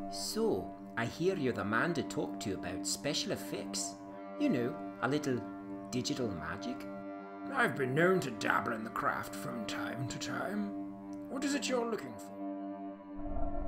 So, I hear you're the man to talk to about special effects. You know, a little digital magic. I've been known to dabble in the craft from time to time. What is it you're looking for?